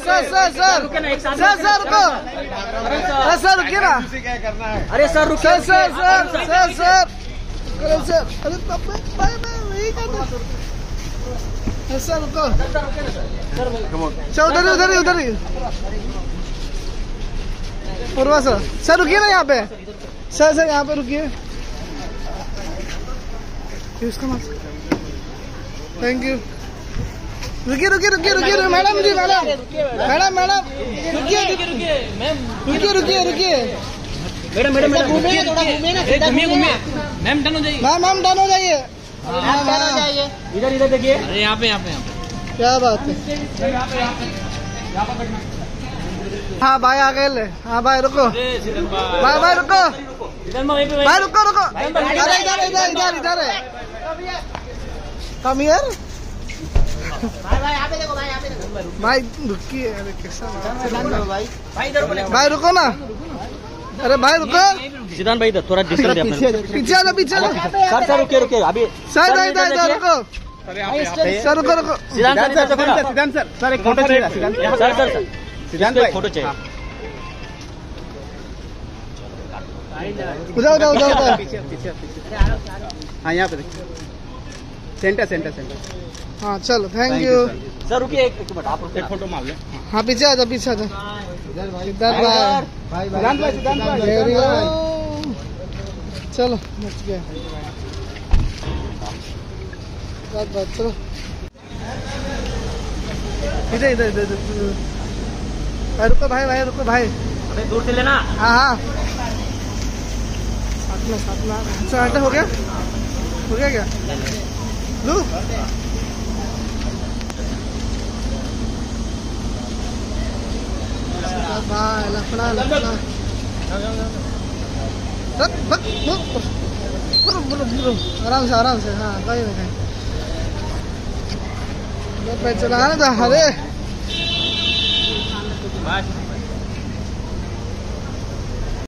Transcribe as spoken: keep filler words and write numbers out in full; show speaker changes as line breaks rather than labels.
sir sir sir sir sir रुको, अरे sir रुकिए ना,
अरे सर रुकिए,
sir sir sir sir sir अरे सर, अरे भाई मैं वही करना सर, रुको सर, उधर ही उधर ही उधर ही पूर्वा सर, सर रुकिए ना यहाँ पे, सर सर यहाँ पे रुकिए, थैंक यू, रुकिए रुकिए रुकिए रुकिए मैडम जी, मैडम मैडम मैडम रुकिए रुकिए रुकिए रुकिए रुकिए
मैडम मैडम मैडम घूमिए, थोड़ा घूमिए ना, घूमिए घूमिए मैम, डन हो जाइए
मैम, मैम डन हो जाइए,
इधर इधर देखिए, अरे यहाँ पे यहाँ पे यहाँ पे
क्या बात है, हाँ भाई आ गए ले, हाँ भाई रुको, भाई भाई रुको, भाई रुको रुको, अरे इधर इधर इधर इधर है, कम हियर भाई, भाई यहाँ पे देखो, भाई यहाँ पे देखो, भाई रुकिए, अरे कैसा भाई, भाई रुको ना, अरे भाई रुको,
सिद्धांत भाई इधर थोड़ा डिस्टेंस दे,
पीछे आ पीछे,
सर सर रुकिए रुकिए अभी,
सर इधर इधर रुको, सर रुको रुको,
सिद्धांत सर
सिद्धांत सर, सर एक फोटो चाहिए, सिद्धांत
सर सर सर
सिद्धांत भाई
फोटो चाहिए,
उधर उधर उधर उधर,
पीछे पीछे पीछे, हाँ यहाँ पे देखिए, सेंटर सेंटर सेंटर,
हाँ चलो थैंक यू,
सर रुकिए एक मिनट, आप एक फोटो मार ले,
हाँ पीछे आ जाओ, पीछे आ जाओ, इधर भाई,
सिद्धांत भाई सिद्धांत भाई,
वेरी गुड, चलो मच गया, बात बात चलो, इधर इधर इधर इधर, भाई रुको भाई, भाई रुको भाई,
अरे दूर से लेना,
हाँ हाँ साथ में साथ में, अच्छा आटा हो गया, हो गया क्या, लू भाई, लफड़ा लफड़ा, आराम से आराम से, हाँ कहीं ना कहीं चला ना, अरे